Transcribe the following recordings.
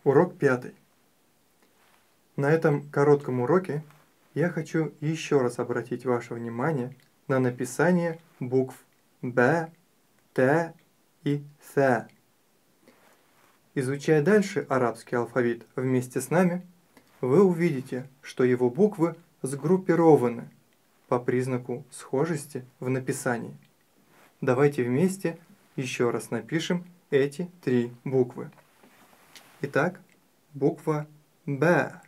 Урок 5. На этом коротком уроке я хочу еще раз обратить ваше внимание на написание букв Б, Т и Th. Изучая дальше арабский алфавит вместе с нами, вы увидите, что его буквы сгруппированы по признаку схожести в написании. Давайте вместе еще раз напишем эти три буквы. Итак, буква Б,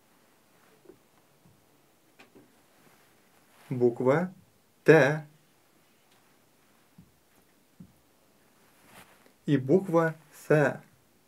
буква Т и буква Th.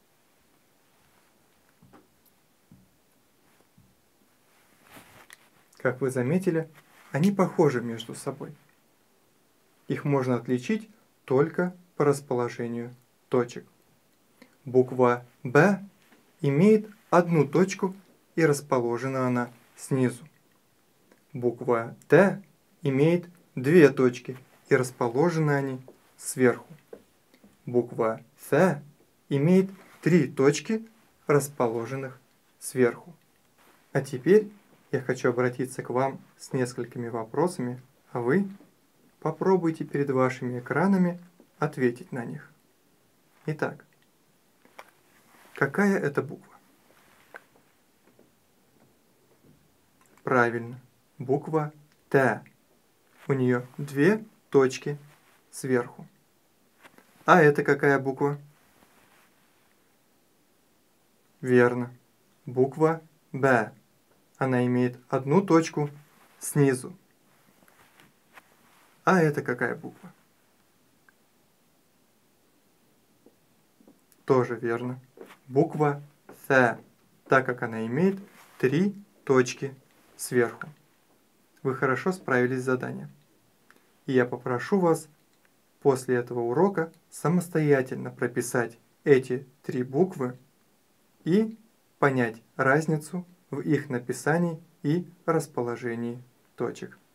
Как вы заметили, они похожи между собой. Их можно отличить только по расположению точек. Буква Б имеет одну точку и расположена она снизу. Буква Т имеет две точки и расположены они сверху. Буква Th имеет три точки, расположенных сверху. А теперь я хочу обратиться к вам с несколькими вопросами, а вы попробуйте перед вашими экранами ответить на них. Итак, какая это буква? Правильно, буква Т. У нее две точки сверху. А это какая буква? Верно, буква Б. Она имеет одну точку снизу. А это какая буква? Тоже верно. Буква Th, так как она имеет три точки сверху. Вы хорошо справились с заданием. И я попрошу вас после этого урока самостоятельно прописать эти три буквы и понять разницу в их написании и расположении точек.